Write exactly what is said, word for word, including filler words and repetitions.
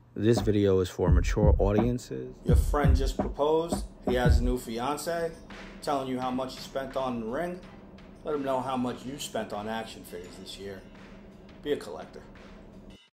This video is for mature audiences. Your friend just proposed. He has a new fiance. Telling you how much he spent on the ring. Let him know how much you spent on action figures this year. Be a collector.